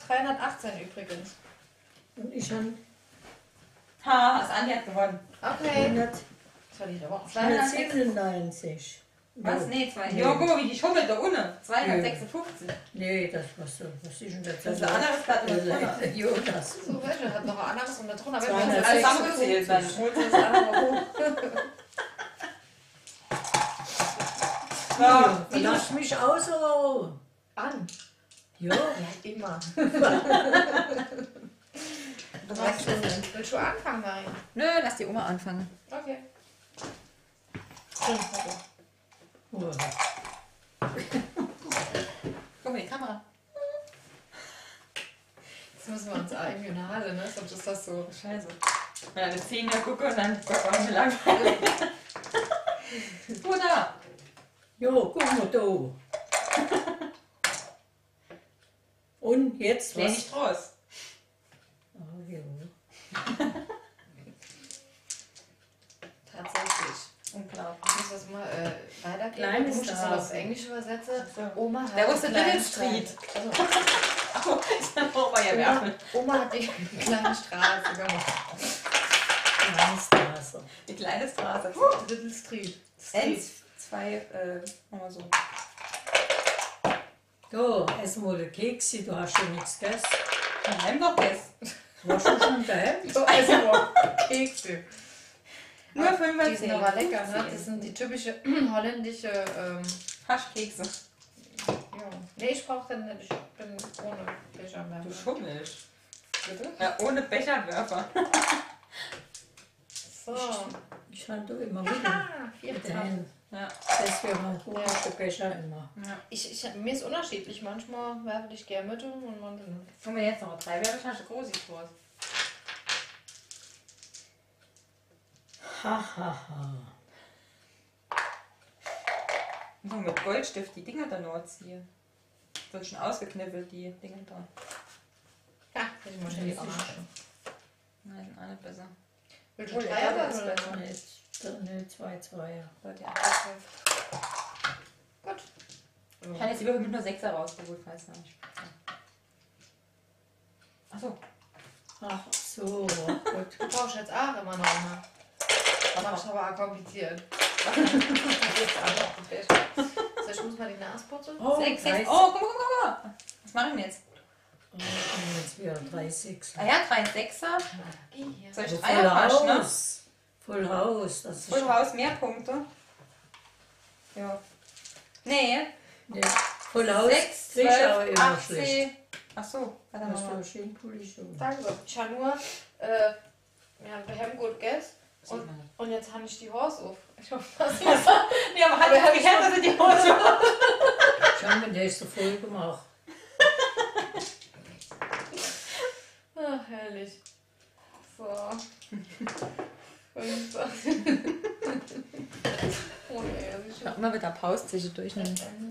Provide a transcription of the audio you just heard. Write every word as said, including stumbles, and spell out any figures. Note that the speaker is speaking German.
dreihundertachtzehn übrigens. Und ich habe Ha, das Andi hat gewonnen. Okay. Das war die aber hundertsiebenundneunzig. Was? Jo. Nee, zwei. Nee. Jo, guck mal, wie die schummelt da unten. zweihundertsechsundfünfzig. Nee, das war's so. Was ist denn das? Das ist ein anderes Blatt unter drunter. Jo, das. So, welche hat noch ein anderes unter drunter. zweihundertsechsundfünfzig. Wenn wir Alles uns zusammengezählt dann. holt das andere hoch. So, Wie lass mich auch so. An. Ja. Ja, immer. Du weißt es. Willst du anfangen, Marie? nö, lass die Oma anfangen. Okay. Oh. Guck mal, die Kamera. Jetzt müssen wir uns irgendwie in der Halle, ne? Sonst ist das so. Scheiße. Wenn ich zehn Jahre gucke und dann guck mal, wie langweilig. Oder? Jo, guck mal da. Und jetzt Nee, was? nicht raus. Oh, jo. Tatsächlich. Unglaublich. Ich muss das mal äh, weitergeben. Kleines Du musst das Glas. mal auf Englisch übersetzen. So. Oma hat Der die wusste kleine Little Street. Straße. Oh, dann brauchen wir ja Oma, werfen. Oma hat die kleine Straße gemacht. Kleines Glas. Die kleine Straße. Little Street. Eins, zwei, äh, machen wir so. Da, ess mal den Kekse, du hast schon nichts gegessen. Daheim doch das. Warst du schon daheim? So, also Kekse. Nur Die fünfundzehn. sind aber lecker, ne? Das sind die typische holländische. Ähm, Haschkekse. ja. Nee, ich brauche den nicht. Ich bin ohne Becher mehr. Du schummelst. Bitte? Ja, ohne Becherwerfer. So. Ich halte immer wieder. Ah, vier Mit den Zahlen. Händen. Ja. Das wäre mein guter Becher immer. ja. Ich, ich, mir ist unterschiedlich. Manchmal werfe ich gerne mit und manchmal nicht. Tun wir jetzt noch drei Werbetaschen groß draus. Hahaha. So, mit Goldstift die Dinger da noch ziehen. Sind schon ausgeknippelt, die Dinger da. Ja, ich muss die Orange. Nein, sind alle besser. Willst Oh, du der drei Gabel oder ist oder? besser. Nee, jetzt- nee, zwei, zwei, ja. Leute, ja. Gut. Ich habe jetzt die Würfel mit nur Sechser rausgeholt, falls noch nicht. Achso. Ach so, gut. Du brauchst jetzt auch immer noch mal. Das machst du aber auch kompliziert. Jetzt aber. So, ich muss mal die Nase putzen. Oh, Sechs, drei, sechs. Oh, guck mal, guck mal. Was machen wir jetzt? Oh, und jetzt wieder drei, sechs. Ah ja, drei Sechser. Geh hier. Soll ich Also Dreier faschen, ne? Haus. Voll Haus. Das ist Voll Haus mehr Punkte. Ja. Nee. ja. Voll Haus. sechs, krieg ich aber zwölf, immer schlecht. achtzehn. Achso, warte Hast mal. du schön Pulli schon. Danke. Ich habe nur, äh, wir haben bei Hem gut gegessen und, und jetzt habe ich die Hose auf. Ich hoffe, das ist so. Nee, aber hat er gehört, dass er die Hose Ich habe die nächste Folge gemacht. Ach, herrlich. So. Und, oh nee, das ist Ja, immer wieder Pause zwischendurch. Ne? schon.